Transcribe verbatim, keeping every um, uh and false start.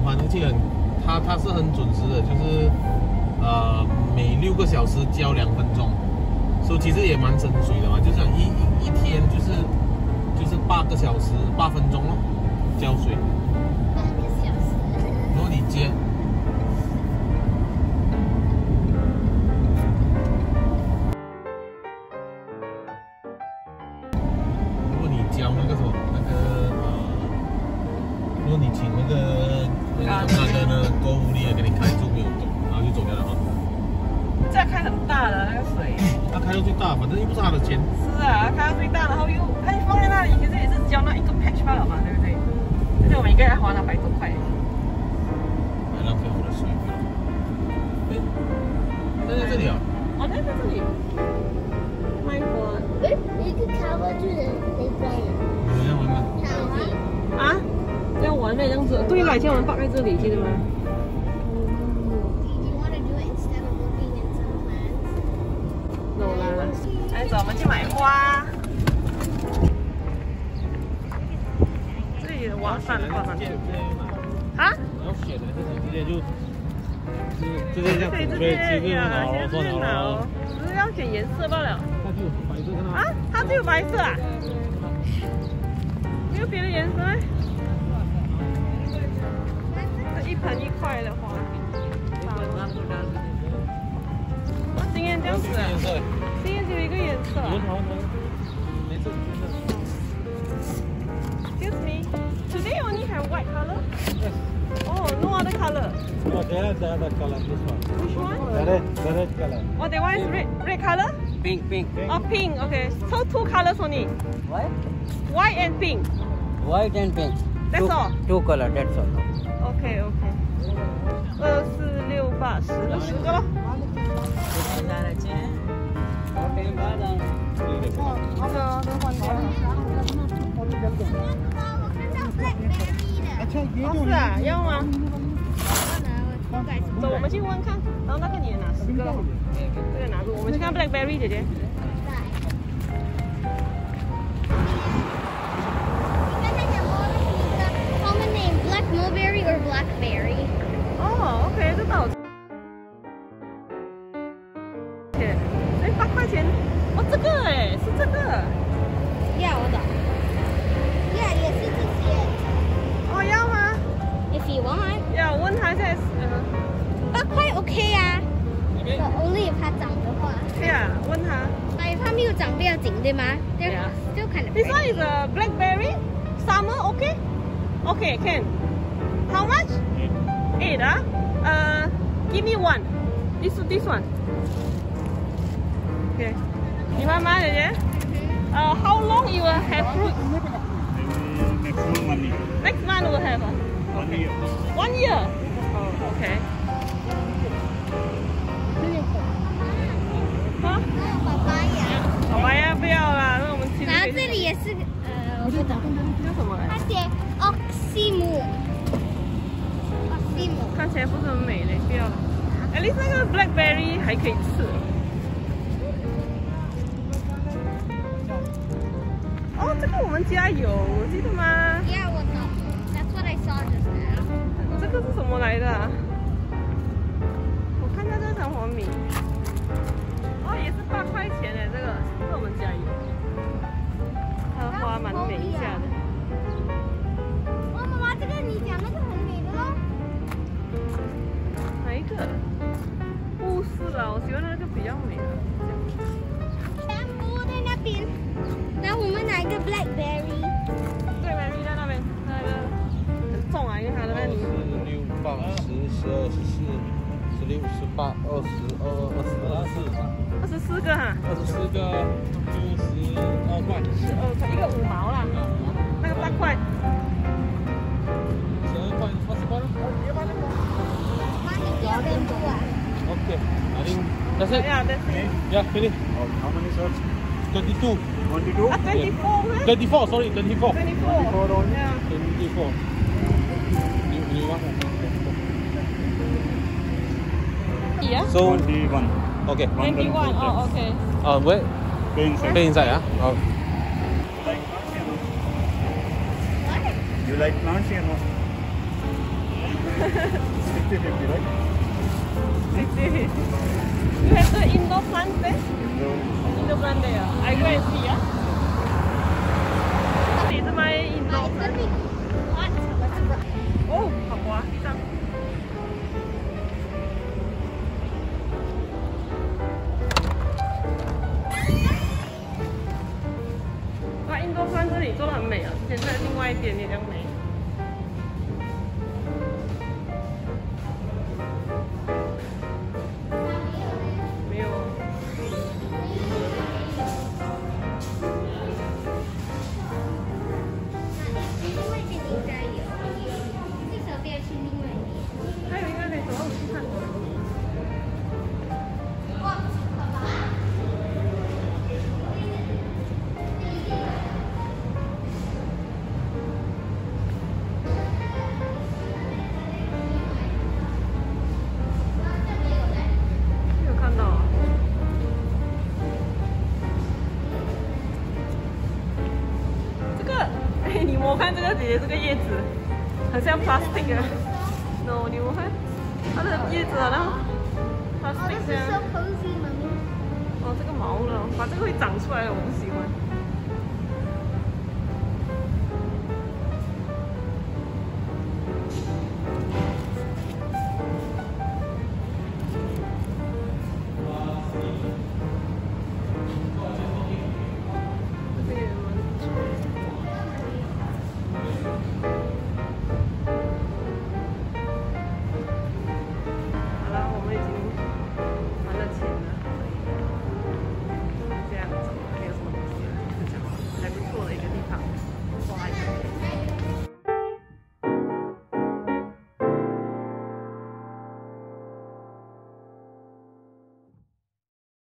还而且很，它它是很准时的，就是呃每六个小时浇两分钟，所以其实也蛮省水的嘛，就像一一一天就是就是八个小时八分钟咯，浇水。 八个小时。 如果你接。 教那个什么那个呃，如果你请那个那个那个呢购物力给你开住没有走，然后就走掉了哈。 这样开很大的那个水， 他开到最大，反正又不是他的钱。 是啊，开到最大，然后又哎放在那里，可是也是交那一个 patch 罢了嘛，对不对？而且我们一个人花了百多块。 还浪费我的水费。哎，在这里啊？ 哦，在在这里。卖过。 哎，一个卡巴就是那个。 你要玩吗？ 啊？要玩的这样子，对了，以前我们放在这里，记得吗？走啦，来走，我们去买花。这里的瓦扇的花很啊？ 然后选的这种直接就，直接这样子， 对， 直接拿了，算了。 只是要选颜色罢了。 它就有白色的啊？它只有白色啊？ 没有别的颜色吗？这一盆一块的花，我今天这样子，今天只有一个颜色。 没事，没事。 Excuse me, today only have white color. Oh, no other color. No, there is the other color. This one. Which one? The red, the red color. Oh, that one is red, red color. Pink, pink. Oh, pink. Okay, so two colors only. What? White and pink. White and pink. That's two, all. Two color. That's all. OK OK， 二四六八十，就十个咯。好的，都换掉了。哦，是啊，要吗？走，我们去问看。然后那个你也拿十个，这个拿住，我们去看 blackberry 姐姐。 mulberry or blackberry? Oh, OK， 这多少钱？哎，八块钱。哦，这个哎，是这个。 要的。呀，也是这些。 哦，要吗 ？If you want。 要问他现在是。 八块 OK 啊。But only if 它长的话。 对啊，问他。 哎，它没有长不要紧对吗？对啊。Still kind of. This one is a blackberry. Summer, OK? OK, can. How much? Eight, ah? Uh, give me one. This this one. Okay. 你妈妈姐姐？呃 ，How long you will have fruit? Maybe next month. Next month will have. One year. One year. Oh, okay. 啊？ 爸爸呀。 好吧呀，不要啦，那我们去。 然后这里也是，呃，我不懂。 叫什么来？ 它写 oxymo。 看起来不是很美嘞，不要了。At least 那个 blackberry 还可以吃。哦，这个我们家有，记得吗 ？Yeah， 我懂。That's what I saw just now。 这个是什么来的、啊？我看一下这个弹簧米。哦，也是八块钱哎，这个是我们家有。它的花蛮美一下的。 哇，妈妈，这个你讲那个很美的咯。 哪一个？不是啊，我喜欢那个比较美的。 全部在那边。然后我们拿一个 blackberry。 blackberry 在那边，那个很重啊，因为它的那里。 十六八十十二十四十六十八二十二二十二四二十四个哈。 二十四个就十二块。 十二块，一个五毛啦。那个八块。 十二块，二十块咯。 Okay, I think that's it. Yeah, that's it. Yeah, finish. Oh, how many shirts? Twenty-two. Twenty-two. Ah, twenty-four. Huh? Twenty-four. Sorry, twenty-four. Twenty-four. Twenty-four only. Yeah. Twenty-four. You, you want? Yeah. So. Twenty-one. Okay. Twenty-one. Oh, okay. Uh, wait. Pay inside. Pay inside, ah. Oh. Like plants, you know? You like plants, you know? fifty fifty, right? You have the indoor plant there? No. Indoor plant there. I go and see, yeah? 你是卖 indoor plant？ 哦，好滑，地上。哇，印度plant这里做的很美啊，之前在另外一边也这样美。没有。 另外一边应该有，至少不要去另外一边。 还有一个可以走到我去看。没有看到啊。这个，哎，你摸看这个姐姐这个叶子，很像 plastic 啊。no， 你摸看，它的叶子好像 plastic 这样。 cozy 吗？ 哦，这个毛呢，把这个会长出来的我不喜欢。